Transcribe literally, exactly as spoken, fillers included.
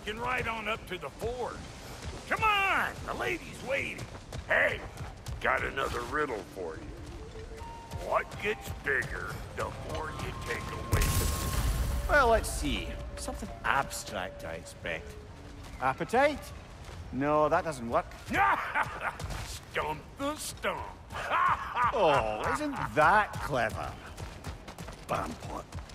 can ride on up to the fort. Come on, the lady's waiting. Hey, got another riddle for you. What gets bigger the more you take away? Well, let's see. Something abstract, I expect. Appetite? No, that doesn't work. Stump the stump. Oh, isn't that clever? Bam pot.